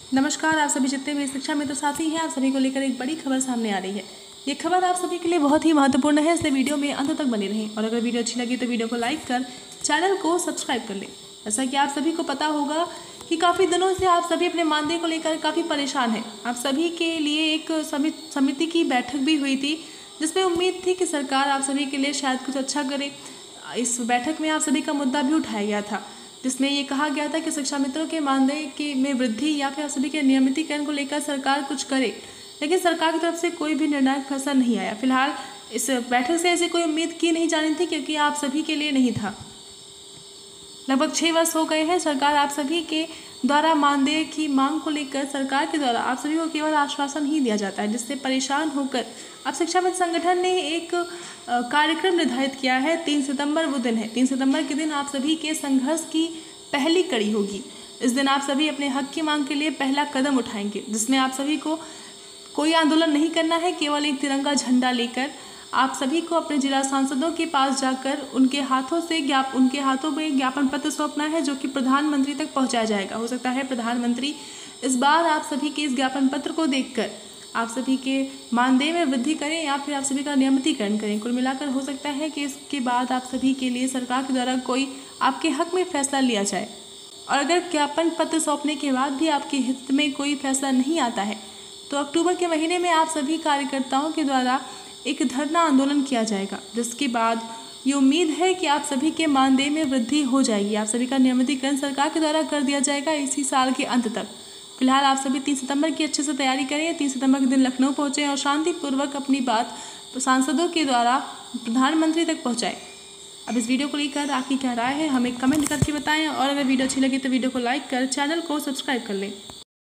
नमस्कार, आप सभी जितने भी शिक्षा मित्र साथी हैं, आप सभी को लेकर एक बड़ी खबर सामने आ रही है। ये खबर आप सभी के लिए बहुत ही महत्वपूर्ण है, इसलिए वीडियो में अंत तक बने रहें। और अगर वीडियो अच्छी लगी तो वीडियो को लाइक कर चैनल को सब्सक्राइब कर लें। जैसा कि आप सभी को पता होगा कि काफ़ी दिनों से आप सभी अपने मानदेय को लेकर काफ़ी परेशान हैं। आप सभी के लिए एक समिति की बैठक भी हुई थी, जिसमें उम्मीद थी कि सरकार आप सभी के लिए शायद कुछ अच्छा करे। इस बैठक में आप सभी का मुद्दा भी उठाया गया था, जिसमें ये कहा गया था कि शिक्षा मित्रों के मानदेय में वृद्धि या फिर आप सभी के नियमितीकरण को लेकर सरकार कुछ करे, लेकिन सरकार की तरफ से कोई भी निर्णायक फैसला नहीं आया। फिलहाल इस बैठक से ऐसी कोई उम्मीद की नहीं जानी थी, क्योंकि आप सभी के लिए नहीं था। लगभग 6 वर्ष हो गए हैं सरकार आप सभी के द्वारा मानदेय की मांग को लेकर सरकार के द्वारा आप सभी को केवल आश्वासन ही दिया जाता है, जिससे परेशान होकर अब शिक्षा मित्र संगठन ने एक कार्यक्रम निर्धारित किया है। 3 सितंबर वो दिन है। 3 सितंबर के दिन आप सभी के संघर्ष की पहली कड़ी होगी। इस दिन आप सभी अपने हक की मांग के लिए पहला कदम उठाएंगे, जिसमें आप सभी को कोई आंदोलन नहीं करना है। केवल एक तिरंगा झंडा लेकर आप सभी को अपने जिला सांसदों के पास जाकर उनके हाथों में ज्ञापन पत्र सौंपना है, जो कि प्रधानमंत्री तक पहुंचाया जाएगा। हो सकता है प्रधानमंत्री इस बार आप सभी के इस ज्ञापन पत्र को देखकर आप सभी के मानदेय में वृद्धि करें या फिर आप सभी का नियमितीकरण करें। कुल मिलाकर हो सकता है कि इसके बाद आप सभी के लिए सरकार के द्वारा कोई आपके हक में फैसला लिया जाए। और अगर ज्ञापन पत्र सौंपने के बाद भी आपके हित में कोई फैसला नहीं आता है, तो अक्टूबर के महीने में आप सभी कार्यकर्ताओं के द्वारा एक धरना आंदोलन किया जाएगा, जिसके बाद ये उम्मीद है कि आप सभी के मानदेय में वृद्धि हो जाएगी। आप सभी का नियमितीकरण सरकार के द्वारा कर दिया जाएगा इसी साल के अंत तक। फिलहाल आप सभी 3 सितंबर की अच्छे से तैयारी करें। 3 सितंबर के दिन लखनऊ पहुँचें और शांतिपूर्वक अपनी बात सांसदों के द्वारा प्रधानमंत्री तक पहुँचाएं। अब इस वीडियो को लेकर आपकी क्या राय है, हमें कमेंट करके बताएं। और अगर वीडियो अच्छी लगी तो वीडियो को लाइक कर चैनल को सब्सक्राइब कर लें।